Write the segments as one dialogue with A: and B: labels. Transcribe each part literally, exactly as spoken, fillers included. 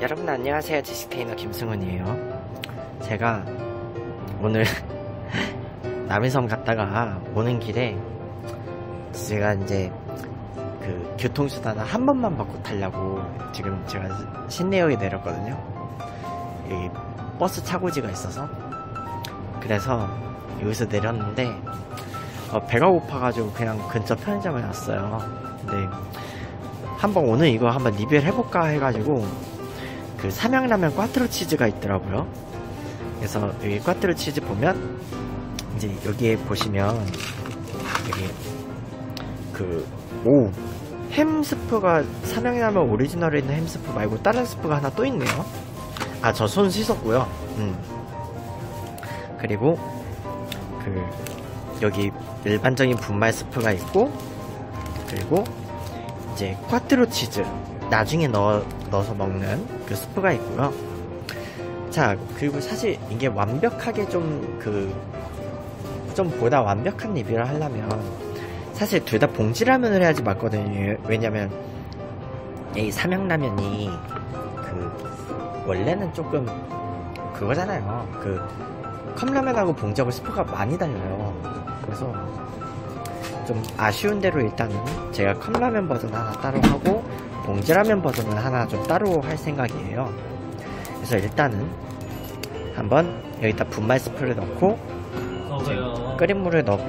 A: 여러분 안녕하세요. 지식테이너 김승훈이에요. 제가 오늘 남이섬 갔다가 오는 길에 제가 이제 그 교통수단을 한 번만 바꿔 타려고 지금 제가 신내역에 내렸거든요. 여기 버스 차고지가 있어서 그래서 여기서 내렸는데 어, 배가 고파가지고 그냥 근처 편의점에 왔어요. 근데 한번 오늘 이거 한번 리뷰를 해볼까 해가지고 그 삼양라면 꽈트로 치즈가 있더라고요. 그래서 여기 꽈트로 치즈 보면 이제 여기에 보시면 여기 그 오 햄스프가 삼양라면 오리지널에 있는 햄스프 말고 다른 스프가 하나 또 있네요. 아, 저 손 씻었고요. 음. 그리고 그 여기 일반적인 분말 스프가 있고, 그리고 이제 꽈트로 치즈 나중에 넣어, 넣어서 먹는 그 스프가 있고요. 자, 그리고 사실 이게 완벽하게 좀 그 좀 보다 완벽한 리뷰를 하려면 사실 둘 다 봉지라면을 해야지 맞거든요. 왜냐면 이 삼양라면이 그 원래는 조금 그거잖아요. 그 컵라면하고 봉지하고 스프가 많이 달라요. 그래서 좀 아쉬운 대로 일단은 제가 컵라면 버전 하나 따로 하고 봉지라면 버전을 하나 좀 따로 할 생각이에요. 그래서 일단은 한번 여기다 분말 스프를 넣고 끓인 물을 넣고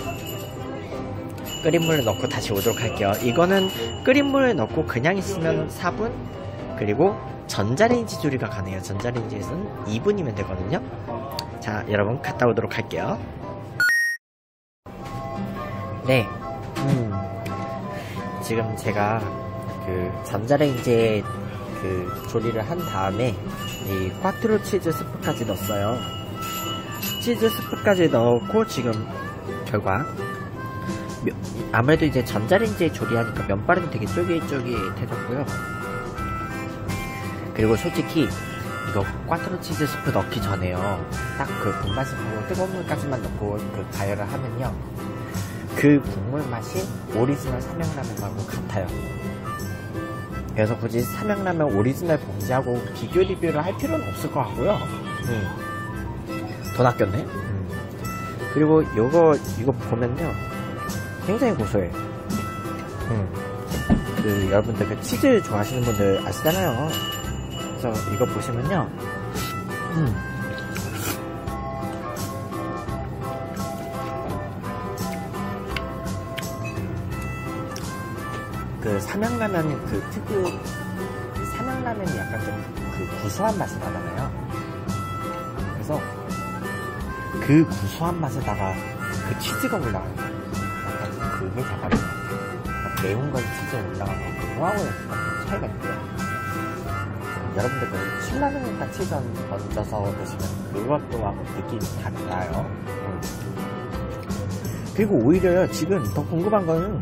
A: 끓인 물을 넣고 다시 오도록 할게요. 이거는 끓인 물을 넣고 그냥 있으면 사 분, 그리고 전자레인지 조리가 가능해요. 전자레인지에서는 이 분이면 되거든요. 자, 여러분 갔다 오도록 할게요. 네, 음, 지금 제가 그 전자레인지에 그 조리를 한 다음에 이 꽈트로 치즈 스프까지 넣었어요. 치즈 스프까지 넣고 지금 결과 아무래도 이제 전자레인지에 조리하니까 면발은 되게 쫄깃쫄깃해졌고요. 그리고 솔직히 이거 꽈트로 치즈 스프 넣기 전에요, 딱 그 분말 스프로 뜨거운 물까지만 넣고 그 가열을 하면요, 그 국물 맛이 오리지널 삼양라면하고 같아요. 그래서 굳이 삼양라면 오리지널 봉지하고 비교 리뷰를 할 필요는 없을 것 같고요. 음. 돈 아꼈네. 음. 그리고 요거 이거 보면요 굉장히 고소해요. 음. 그 여러분들 그 치즈 좋아하시는 분들 아시잖아요. 그래서 이거 보시면요, 음. 그 삼양라면 그 특유 그 삼양라면이 약간 좀 그 구수한 맛이 나잖아요. 그래서 그 구수한 맛에다가 그 치즈가 올라가는 거예요. 약간 그게 잡아주는 것 같아요. 매운 거에 치즈 올라가는 거 그거하고 약간 차이가 있고요. 여러분들 그 신라면에다 치즈 얹어서 드시면 그것도 하고 느낌이 달라요. 음. 그리고 오히려 지금 더 궁금한 거는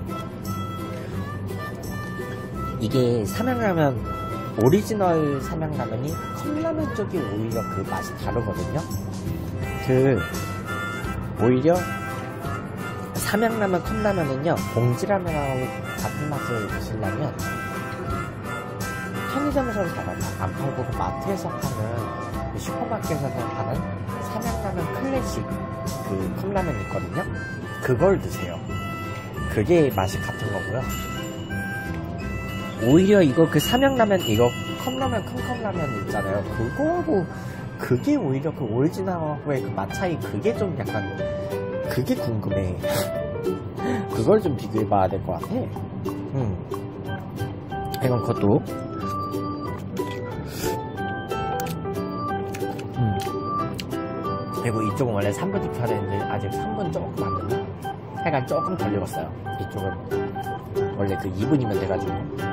A: 이게 삼양라면 오리지널 삼양라면이 컵라면 쪽이 오히려 그 맛이 다르거든요. 그 오히려 삼양라면 컵라면은요 봉지라면하고 같은 맛을 드시려면 편의점에서 잘 안 팔고 그 마트에서 파는 그 슈퍼마켓에서 파는 삼양라면 클래식 그 컵라면 있거든요. 그걸 드세요. 그게 맛이 같은 거고요. 오히려 이거 그 삼양라면 이거 컵라면 큰 컵라면 있잖아요. 그거하고 그게 오히려 그 오리지널하고의 그 맛 차이, 그게 좀 약간 그게 궁금해. 그걸 좀 비교해봐야 될 것 같아. 음. 이건 그것도 음. 그리고 이쪽은 원래 삼 분 익혀야 되는데 아직 삼 분 조금 안 됐나? 하여간 조금 덜 익었어요. 이쪽은 원래 그 이 분이면 돼가지고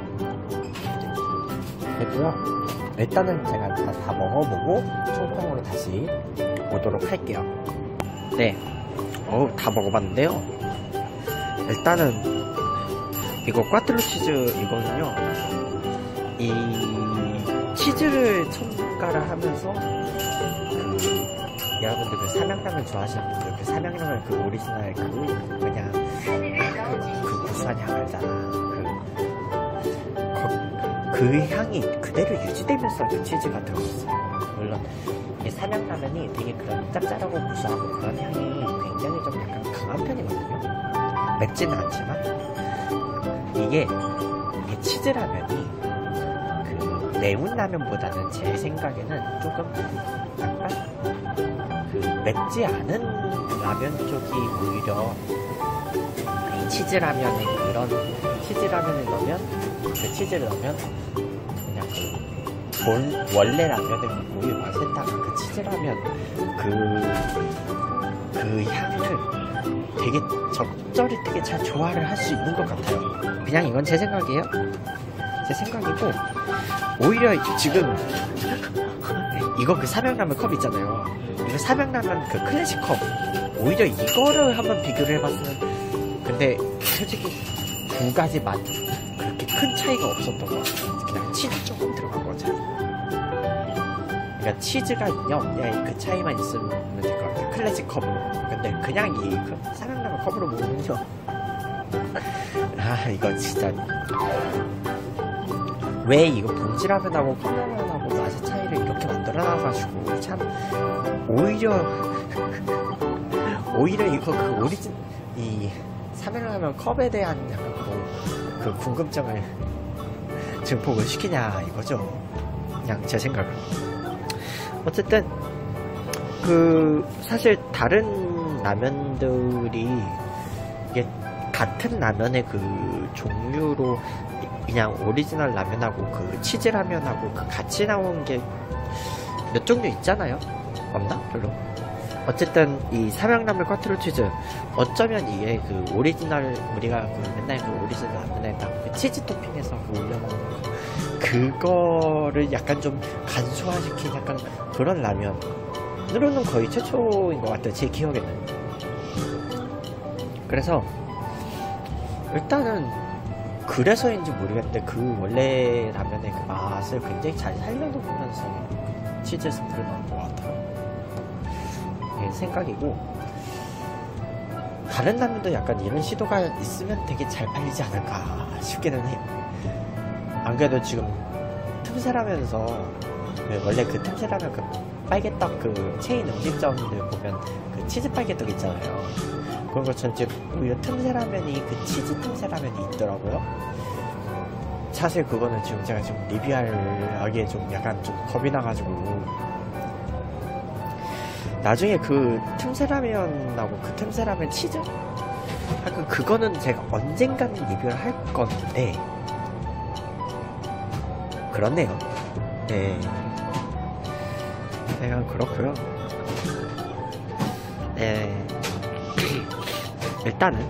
A: 됐고요. 일단은 제가 다, 다 먹어보고 총평으로 다시 오도록 할게요. 네, 어, 다 먹어봤는데요. 일단은 이거 꽈트로 치즈 이거는요, 이 치즈를 첨가를 하면서 그 여러분들 그 삼양라면 좋아하시는 분들 그 삼양라면 그 오리지널 그 그냥 그, 그 구수한 향을 알잖아. 그, 그 그 향이 그대로 유지되면서 그 치즈가 들어갔어요. 물론 삼양라면이 되게 그런 짭짤하고 구수하고 그런 향이 굉장히 좀 약간 강한 편이거든요. 맵지는 않지만 이게 치즈라면이 그 매운 라면보다는 제 생각에는 조금 약간 그 맵지 않은 라면 쪽이 오히려 이 치즈라면에 그런 치즈라면을 넣으면 그 치즈를 넣으면 그냥 그 본, 원래 라면의 그 고유 맛에다가 그 치즈라면 그, 그 향을 되게 적절히 되게 잘 조화를 할 수 있는 것 같아요. 그냥 이건 제 생각이에요. 제 생각이고, 오히려 지금 이거 그 삼양라면 컵 있잖아요. 이거 삼양라면 그 클래식 컵. 오히려 이거를 한번 비교를 해봤으면, 근데 솔직히 두 가지 맛 그렇게 큰 차이가 없었던 것 같아요. 그냥 치즈 조금 들어간 거죠. 그러니까 치즈가 그냥 그 차이만 있으면 될 것 같아요. 클래식 컵으로. 근데 그냥 이 그 삼양라면 컵으로 먹으면요. 아 이거 진짜 왜 이거 봉지라면하고 컵라면하고 맛의 차이를 이렇게 만들어놔가지고 참 오히려 오히려 이거 그 오리진 이 삼양라면 컵에 대한 약간 그, 그 궁금증을 증폭을 시키냐 이거죠. 그냥 제 생각은. 어쨌든 그 사실 다른 라면들이 이게 같은 라면의 그 종류로 그냥 오리지널 라면하고 그 치즈 라면하고 그 같이 나온 게 몇 종류 있잖아요. 없나? 별로. 어쨌든 이 삼양라면 꽈트로 치즈 어쩌면 이게 그 오리지널 우리가 그 맨날 그 오리지널 라면에다 그 치즈 토핑해서 그 올려먹는 거 그거를 약간 좀 간소화시킨 약간 그런 라면으로는 거의 최초인 것 같아요. 제 기억에는. 그래서 일단은 그래서인지 모르겠는데 그 원래 라면의 그 맛을 굉장히 잘 살려놓으면서 치즈 스프를 넣은 것 같아요. 예, 생각이고 다른 라면도 약간 이런 시도가 있으면 되게 잘 팔리지 않을까 싶기는 해요. 안 그래도 지금 틈새라면서 그 원래 그 틈새라면 그 빨개떡 그 체인 음식점들 보면 그 치즈 빨개떡 있잖아요. 그런 것처럼 이제 오히려 틈새라면이 그 치즈 틈새라면이 있더라고요. 사실 그거는 지금 제가 좀 리뷰하기에 좀 약간 좀 겁이 나가지고 나중에 그 틈새라면하고 그 틈새라면 치즈? 하여튼 그거는 제가 언젠가는 리뷰를 할 건데 그렇네요. 네. 네, 그렇고요. 네. 일단은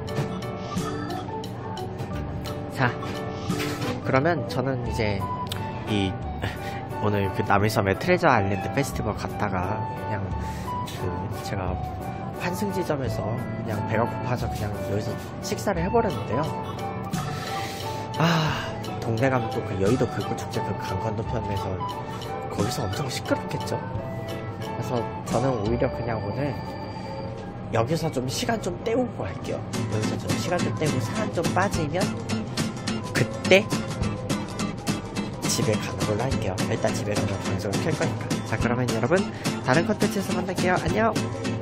A: 자 그러면 저는 이제 이 오늘 그 남이섬의 트레저 아일랜드 페스티벌 갔다가 그냥 그 제가 환승지점에서 그냥 배가 고파서 그냥 여기서 식사를 해버렸는데요. 아 동네 가면 또 그 여의도 불꽃축제 그 강 건너편에서 거기서 엄청 시끄럽겠죠. 그래서 저는 오히려 그냥 오늘 여기서 좀 시간 좀 때우고 갈게요. 여기서 좀 시간 좀 때우고 사람 좀 빠지면 그때 집에 가는 걸로 할게요. 일단 집에 가면 방송을 켤 거니까. 자 그러면 여러분 다른 컨텐츠에서 만날게요. 안녕.